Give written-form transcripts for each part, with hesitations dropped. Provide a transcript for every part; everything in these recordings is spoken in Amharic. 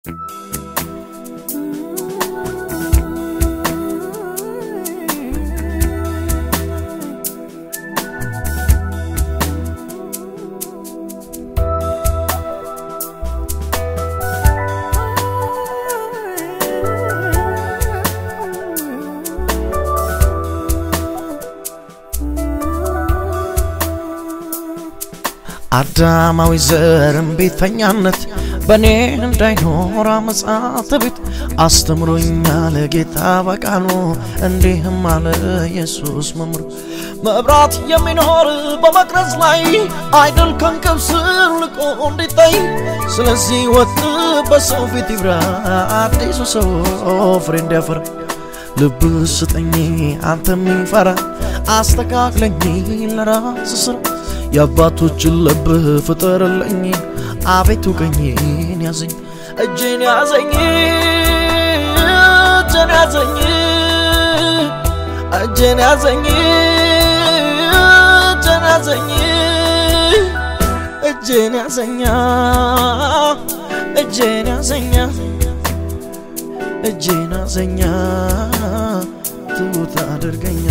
አዳማዊ ዘርም ቤተኛነት በኔ እንዳይኖር አመጻት ቤት አስተምሮኛል ጌታ በቃሉ እንዲህም አለ ኢየሱስ መምሩ መብራት የሚኖር በመቅረዝ ላይ አይደል ከንከብስር ልቆ እንዲታይ ስለዚህ ወጥ በሰው ፊት ይብራ አዲሱ ሰው ፍሬንድ ያፈራ ልብ ስጠኝ አንተ የሚፈራ አስተካክለኝ ለራስ ስራ ያባቶች ልብ ፍጠርልኝ አቤቱ ቀኝን ያዘኝ እጄን ያዘኝ እጄን ያዘኝ እጄን ያዘኝ እጄን ያዘኝ እጄን ያዘኝ እጄን ያዘኝ እጄን ያዘኝ ትውት አድርገኛ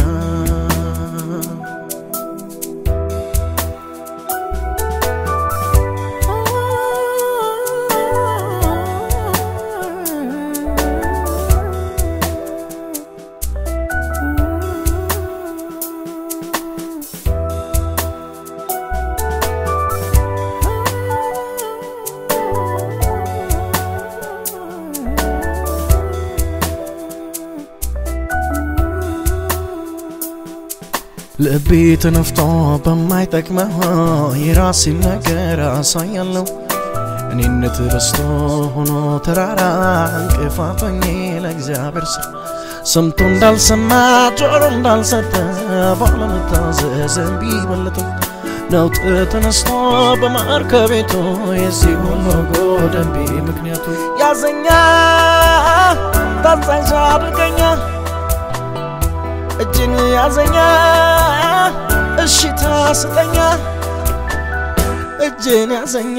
ልቤ ተነፍቶ በማይጠቅመው የራሴ ነገር አሳያለሁ እኔነት በስቶ ሆኖ ተራራ እንቅፋቶኝ ለእግዚአብሔር ስራ ሰምቶ እንዳልሰማ ጆሮ እንዳልሰጠ ባለመታዘዝ ቢበልጠው ነውጥ ተነስቶ በማርከቤቱ የዚህ ሁሉ ጎደንቢ ምክንያቱ ያዘኛ ታዛዥ አድርገኛ እጅን ያዘኛ እሺታ ስጠኛ እጄን ያዘኛ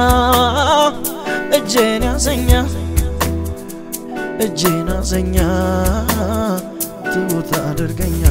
እጄን ያዘኛ እጄን ያዘኛ ትውት አድርገኛ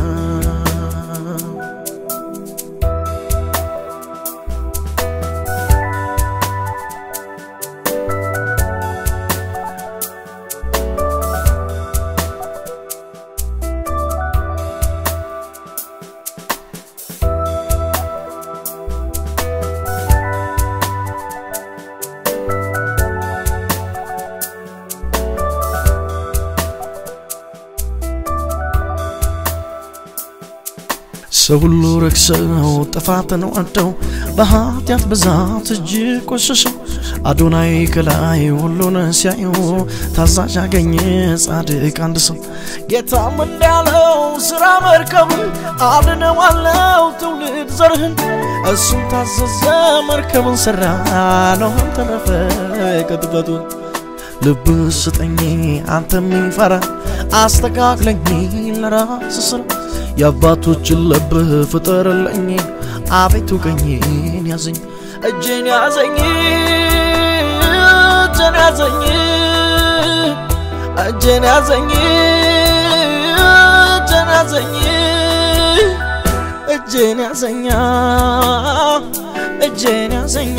ሰውሉ ረክሰው ጥፋትን ወደው በኃጢአት ብዛት እጅግ ቆሸሸው አዶናይ ከላይ ሁሉን ሲያዩ ታዛዥ አገኘ ጻድቅ አንድ ሰው ጌታም እንዳለው ስራ መርከብ አድነዋለው ትውልድ ዘርህን እሱም ታዘዘ መርከብን ሰራ ኖህም ተረፈ ከጥፋቱ ልብ ስጠኝ አንተ የሚፈራ አስተካክለኝ ለራስ ስራ ያባቶች ልብ ፍጠርልኝ አቤቱ ቀኝን ያዘኝ እጄን ያዘኝ እጄን ያዘኝ እጄን ያዘኝ እጄን ያዘኝ እጄን ያዘኝ እጄን ያዘኝ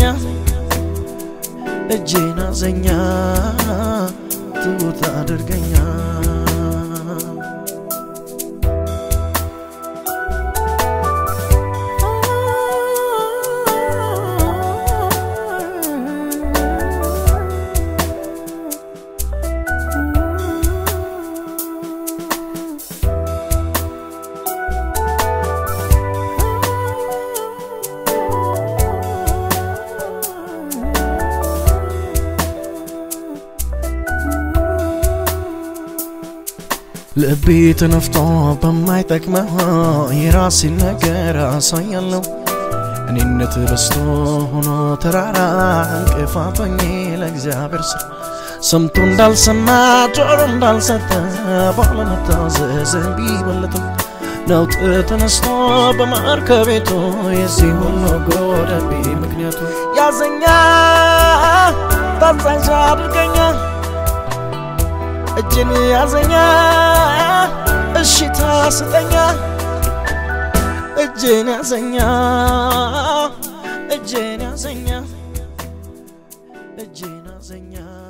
እጄን ያዘኝ ትውት አድርገኛ ልቤ ተነፍቶ በማይጠቅመው የራሴ ነገር አሳያለሁ እኔነት በስቶ ሆኖ ተራራ እንቅፋቶኝ ለእግዚአብሔር ስራ ሰምቶ እንዳልሰማ ጆሮ እንዳልሰጠ ባለመታዘዝ ቢበልጠው ነውጥ ተነስቶ በማርከቤቱ የዚህ ሁሉ ጎደንቢ ምክንያቱ ያዘኛ ታዛዥ አድርገኛ እጄን ያዘኛ እሺታ ስጠኛ እጄን ያዘኛ እጄን ያዘኛ እጄን ያዘኛ